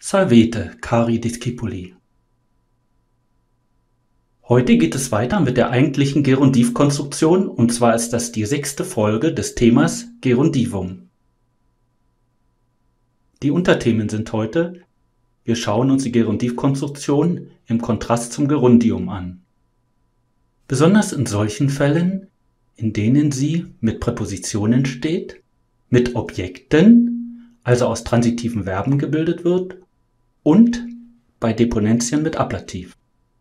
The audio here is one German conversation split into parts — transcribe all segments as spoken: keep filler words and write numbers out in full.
Salvete, cari discipuli. Heute geht es weiter mit der eigentlichen Gerundivkonstruktion, und zwar ist das die sechste Folge des Themas Gerundivum. Die Unterthemen sind heute: Wir schauen uns die Gerundivkonstruktion im Kontrast zum Gerundium an. Besonders in solchen Fällen, in denen sie mit Präpositionen steht, mit Objekten, also aus transitiven Verben gebildet wird, und bei Deponentien mit Ablativ.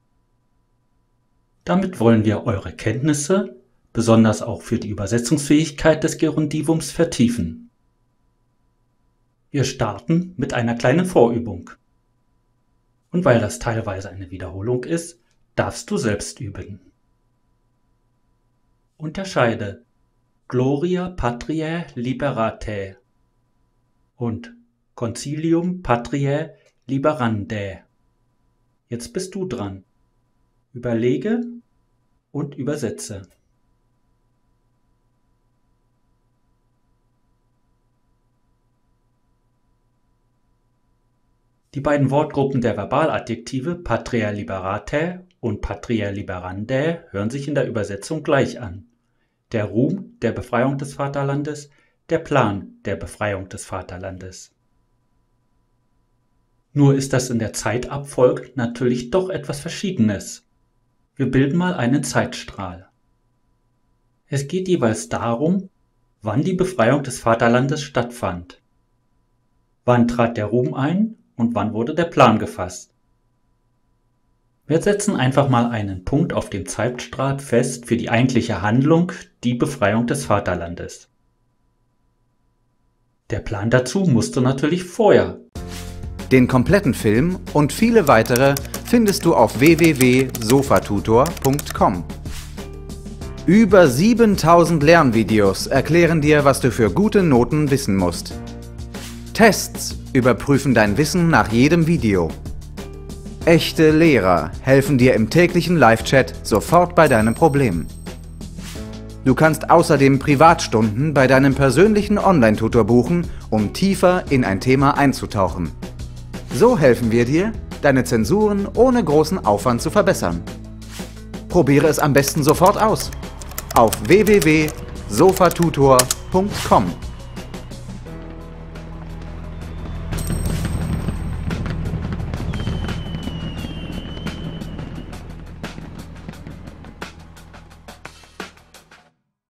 Damit wollen wir eure Kenntnisse, besonders auch für die Übersetzungsfähigkeit des Gerundivums, vertiefen. Wir starten mit einer kleinen Vorübung. Und weil das teilweise eine Wiederholung ist, darfst du selbst üben. Unterscheide Gloria Patriae Liberatae und Concilium Patriae Liberandae. Jetzt bist du dran. Überlege und übersetze. Die beiden Wortgruppen der Verbaladjektive Patriae Liberatae und Patriae Liberandae hören sich in der Übersetzung gleich an. Der Ruhm der Befreiung des Vaterlandes, der Plan der Befreiung des Vaterlandes. Nur ist das in der Zeitabfolge natürlich doch etwas Verschiedenes. Wir bilden mal einen Zeitstrahl. Es geht jeweils darum, wann die Befreiung des Vaterlandes stattfand. Wann trat der Ruhm ein und wann wurde der Plan gefasst? Wir setzen einfach mal einen Punkt auf dem Zeitstrahl fest für die eigentliche Handlung, die Befreiung des Vaterlandes. Der Plan dazu musste natürlich vorher. Den kompletten Film und viele weitere findest du auf w w w punkt sofatutor punkt com. Über siebentausend Lernvideos erklären dir, was du für gute Noten wissen musst. Tests überprüfen dein Wissen nach jedem Video. Echte Lehrer helfen dir im täglichen Live-Chat sofort bei deinem Problem. Du kannst außerdem Privatstunden bei deinem persönlichen Online-Tutor buchen, um tiefer in ein Thema einzutauchen. So helfen wir dir, deine Zensuren ohne großen Aufwand zu verbessern. Probiere es am besten sofort aus. Auf w w w punkt sofatutor punkt com.